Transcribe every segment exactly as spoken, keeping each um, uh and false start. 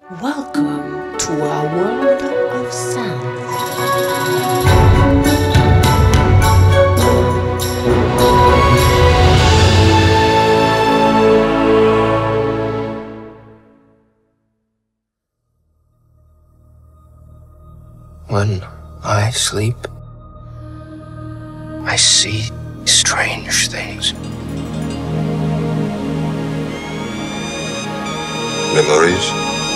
Welcome to our world of sound. When I sleep, I see strange things. Memories?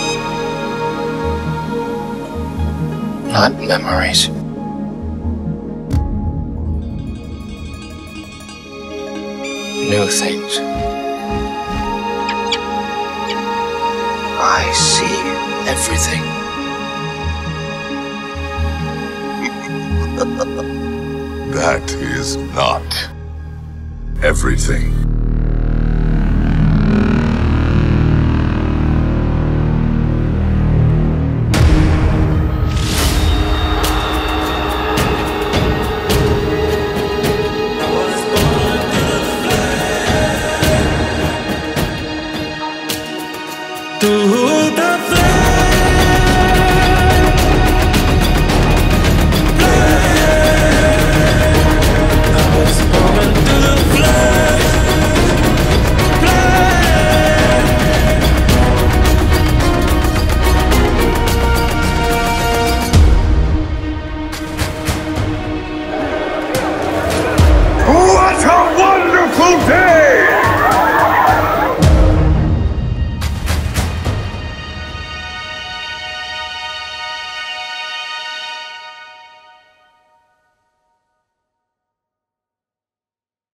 Not memories. New things. I see everything. That is not everything.